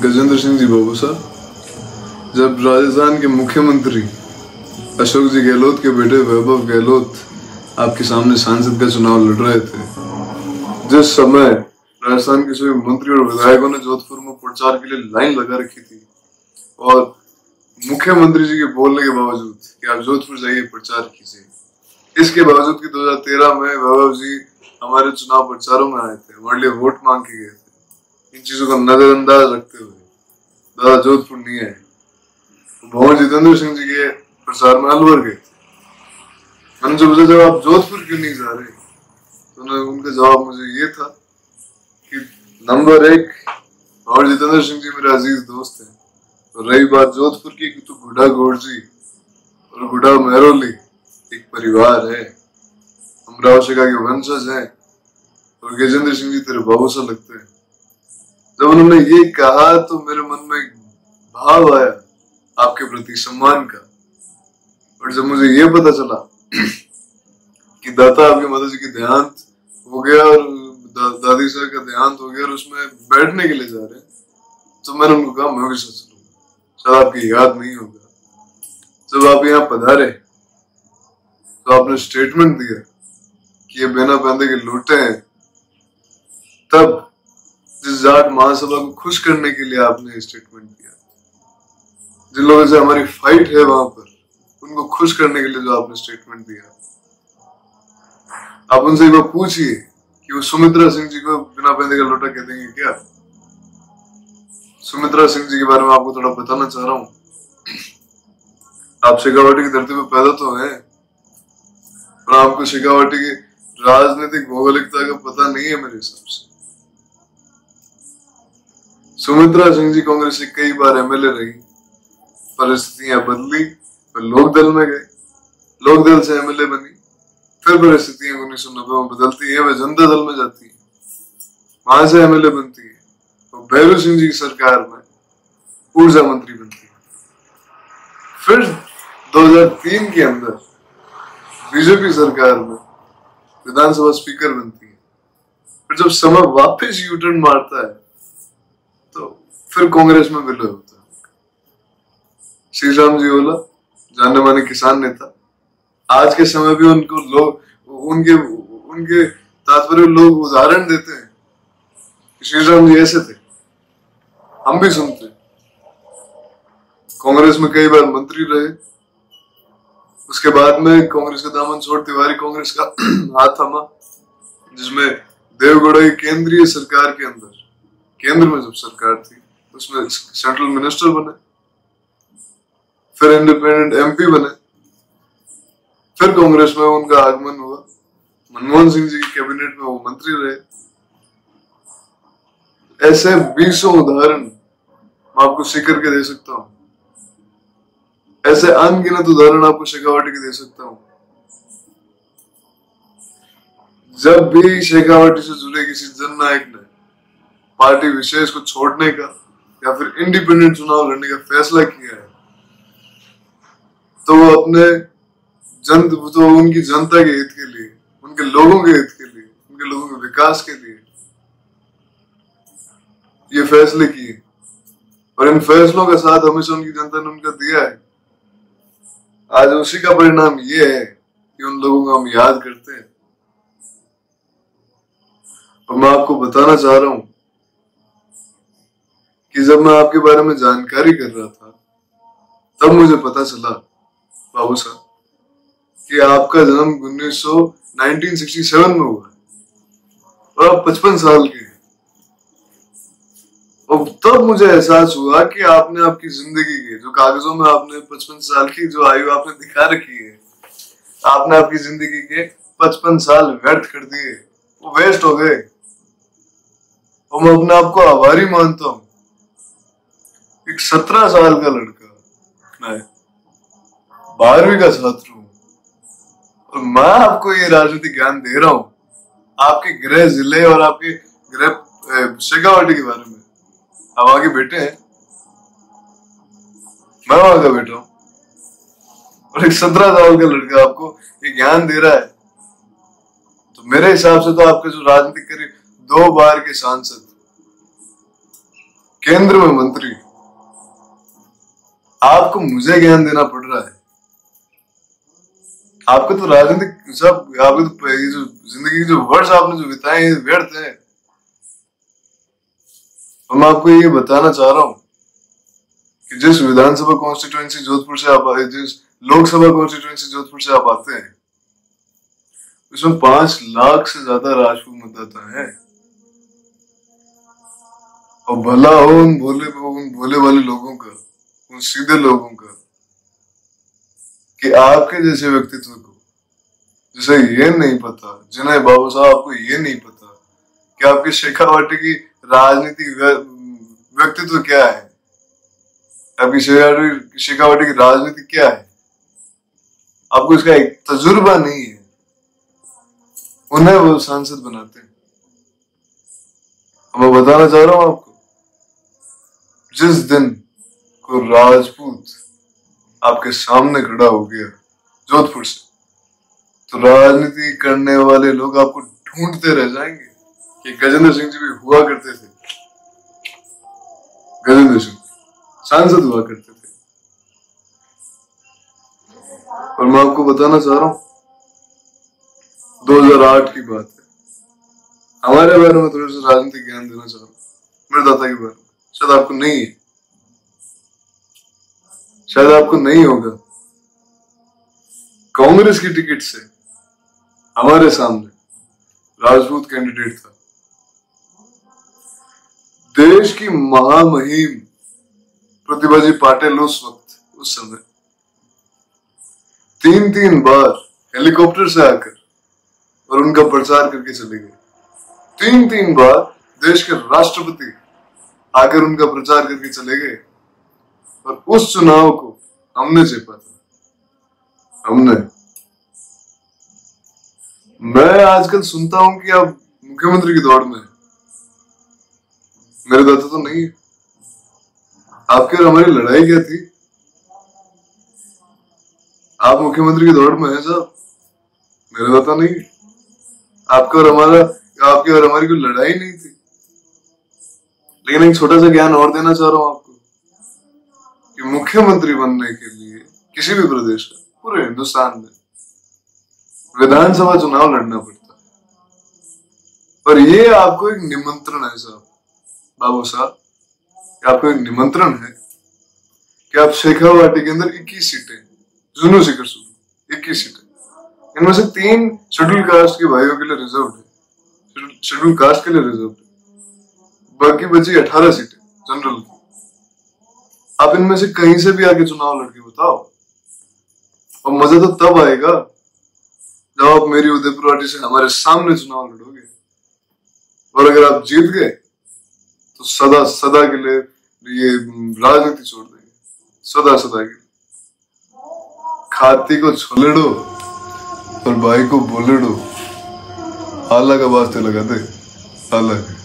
गजेंद्र सिंह जी बाबू साहब, जब राजस्थान के मुख्यमंत्री अशोक जी गहलोत के बेटे वैभव गहलोत आपके सामने सांसद का चुनाव लड़ रहे थे, जिस समय राजस्थान के सभी मंत्री और विधायकों ने जोधपुर में प्रचार के लिए लाइन लगा रखी थी और मुख्यमंत्री जी के बोलने के बावजूद कि आप जोधपुर जाइए प्रचार कीजिए, इसके बावजूद कि 2013 में वैभव जी हमारे चुनाव प्रचारों में आए थे, हमारे लिए वोट मांग के गए थे। इन चीजों का नजरअंदाज रखते हुए दादा जोधपुर नहीं आए, भवन जितेंद्र सिंह जी के प्रचार में अलवर गए थे। मैंने जो पूछा जब आप जोधपुर क्यों नहीं जा रहे, तो उनका जवाब मुझे ये था कि नंबर 1, भवन जितेंद्र सिंह जी मेरे अजीज दोस्त हैं, तो रही बात जोधपुर की, तो गुड्डा गौड़ जी और गुड्डा मेहरोली एक परिवार है, हम रावशिका के वंशज हैं और गजेंद्र सिंह जी तेरे बाबू से लगते हैं। जब उन्होंने ये कहा तो मेरे मन में एक भाव आया आपके प्रति सम्मान का, और जब मुझे ये पता चला कि दाता आपके माता जी की देहांत हो गया और दादी सर का देहांत हो गया और उसमें बैठने के लिए जा रहे हैं, तो मैंने उनको कहा मैं भी सोच लूंगा, शायद आपकी याद नहीं होगा। जब आप यहाँ पधारे तो आपने स्टेटमेंट दिया कि ये बिना पैंदे के लूटे हैं, तब जिस जाट महासभा को खुश करने के लिए आपने स्टेटमेंट दिया, जिन लोगों से हमारी फाइट है वहां पर, उनको खुश करने के लिए जो आपने स्टेटमेंट दिया, आप उनसे एक बार पूछिए कि वो सुमित्रा सिंह जी को बिना पैंदे का लोटा कह देंगे क्या। सुमित्रा सिंह जी के बारे में आपको थोड़ा बताना चाह रहा हूं। आप शेखावाटी की धरती पर पैदा तो हैं, पर आपको शेखावाटी की राजनीतिक भौगोलिकता का पता नहीं है मेरे हिसाब से। सुमित्रा सिंह जी कांग्रेस से कई बार एमएलए रही, परिस्थितियां बदली, फिर लोकदल में गए, लोकदल से एमएलए बनी, फिर परिस्थितियां 1990 में बदलती है, वह जनता दल में जाती है, वहां से एमएलए बनती है, तो भैरू सिंह जी की सरकार में ऊर्जा मंत्री बनती है, फिर 2003 के अंदर बीजेपी सरकार में विधानसभा स्पीकर बनती है। फिर जब समय वापस यूटर्न मारता है तो फिर कांग्रेस में विलय होता है। श्री राम जी ओला जाने माने किसान नेता, आज के समय भी उनको लोग उनके तात्पर्य लोग उदाहरण देते हैं कि श्री राम जी ऐसे थे, हम भी सुनते हैं। कांग्रेस में कई बार मंत्री रहे, उसके बाद में कांग्रेस का दामन छोड़ तिवारी कांग्रेस का हाथ थामा, जिसमें देवगौड़ा की केंद्रीय सरकार के अंदर, केंद्र में जब सरकार थी उसमें सेंट्रल मिनिस्टर बने, फिर इंडिपेंडेंट एमपी बने, फिर कांग्रेस में उनका आगमन हुआ, मनमोहन सिंह जी की कैबिनेट में वो मंत्री रहे। ऐसे 20 उदाहरण मैं आपको सीकर के दे सकता हूं, ऐसे अनगिनत उदाहरण आपको शेखावाटी के दे सकता हूं। जब भी शेखावाटी से जुड़े किसी जननायक ने पार्टी विशेष को छोड़ने का या फिर इंडिपेंडेंट चुनाव लड़ने का फैसला किया है, तो वो तो उनकी जनता के हित के लिए, उनके लोगों के हित के लिए, उनके लोगों के विकास के लिए ये फैसले किए, और इन फैसलों का साथ हमेशा उनकी जनता ने उनका दिया है। आज उसी का परिणाम ये है कि उन लोगों को हम याद करते हैं। और मैं आपको बताना चाह रहा हूं कि जब मैं आपके बारे में जानकारी कर रहा था, तब मुझे पता चला बाबू साहब कि आपका जन्म 1967 में हुआ है और आप 55 साल के हैं। और तब मुझे एहसास हुआ कि आपने आपकी जिंदगी के जो कागजों में आपने 55 साल की जो आयु आपने दिखा रखी है, आपने आपकी जिंदगी के 55 साल व्यर्थ कर दिए, वो वेस्ट हो गए। और मैं अपने आप को आभारी मानता हूं। एक 17 साल का लड़का, मैं 12वीं का छात्र हूं, और मैं आपको ये राजनीतिक ज्ञान दे रहा हूं आपके गृह जिले और आपके गृह शेखावाटी के बारे में। आप आगे बैठे हैं, मैं वहां का बैठा हूं, और एक 17 साल का लड़का आपको ये ज्ञान दे रहा है, तो मेरे हिसाब से तो आपके जो राजनीतिक करियर 2 बार के सांसद, केंद्र में मंत्री, आपको मुझे ज्ञान देना पड़ रहा है। आपको तो राजनीतिक सब, आपको तो ये जो जिंदगी के जो वर्ष आपने जो बिताए हैं व्यर्थ है। और मैं आपको ये बताना चाह रहा हूं कि जिस विधानसभा कॉन्स्टिट्यूएंसी जोधपुर से आप आए, जिस लोकसभा कॉन्स्टिट्यूएंसी जोधपुर से आप आते हैं, उसमें 5 लाख से ज्यादा राजपूत मतदाता है। और भला हो उन भोले वाले लोगों का, उन सीधे लोगों का, कि आपके जैसे व्यक्तित्व को, जिसे ये नहीं पता, जिन्हें बाबू साहब आपको ये नहीं पता कि आपके शेखावाटी की राजनीतिक व्यक्तित्व क्या है, आपकी शेखावाटी की राजनीति क्या है, आपको इसका एक तजुर्बा नहीं है, उन्हें वो सांसद बनाते हैं। मैं बताना चाह रहा हूं आपको, जिस दिन को राजपूत आपके सामने खड़ा हो गया जोधपुर से, तो राजनीति करने वाले लोग आपको ढूंढते रह जाएंगे कि गजेंद्र सिंह जी भी हुआ करते थे, गजेंद्र सिंह सांसद हुआ करते थे। और मैं आपको बताना चाह रहा हूं, 2008 की बात है, हमारे बारे में थोड़ा सा राजनीतिक ज्ञान देना चाह रहा हूं, मेरे दादा के बारे में। शायद आपको नहीं है, शायद आपको नहीं होगा। कांग्रेस की टिकट से हमारे सामने राजपूत कैंडिडेट था। देश की महामहिम प्रतिभा जी पाटिल उस वक्त, उस समय 3 बार हेलीकॉप्टर से आकर और उनका प्रचार करके चले गए। 3 बार देश के राष्ट्रपति आकर उनका प्रचार करके चले गए। और उस चुनाव को हमने जीता था, हमने। मैं आजकल सुनता हूं कि आप मुख्यमंत्री की दौड़ में हैं। मेरे दादा तो नहीं है। आपकी और हमारी लड़ाई क्या थी? आप मुख्यमंत्री की दौड़ में हैं साहब, मेरे दादा नहीं है। आपकी और हमारी कोई लड़ाई नहीं थी। लेकिन एक छोटा सा ज्ञान और देना चाह रहा हूं आपको कि मुख्यमंत्री बनने के लिए किसी भी प्रदेश का, पूरे हिंदुस्तान में विधानसभा चुनाव लड़ना पड़ता है। और ये आपको एक निमंत्रण है साहब, बाबू साहब, आपको एक निमंत्रण है कि आप शेखावाटी के अंदर 21 सीटें, जुनू से कर 21 सीटें, इनमें से 3 शेड्यूल कास्ट के भाइयों के लिए रिजर्व है, शेड्यूल कास्ट के लिए रिजर्व है, बाकी बची 18 सीटें जनरल की। आप इनमें से कहीं से भी आके चुनाव लड़के बताओ, और मजा तो तब आएगा जब आप मेरी उदयपुर वाटी से हमारे सामने चुनाव लड़ोगे। और अगर आप जीत गए तो सदा सदा के लिए ये राजनीति छोड़ देंगे, सदा सदा के लिए। खाती को छोलेड़ो और भाई को बोलेड़ो, आला का वास्ते लगा दे, आला।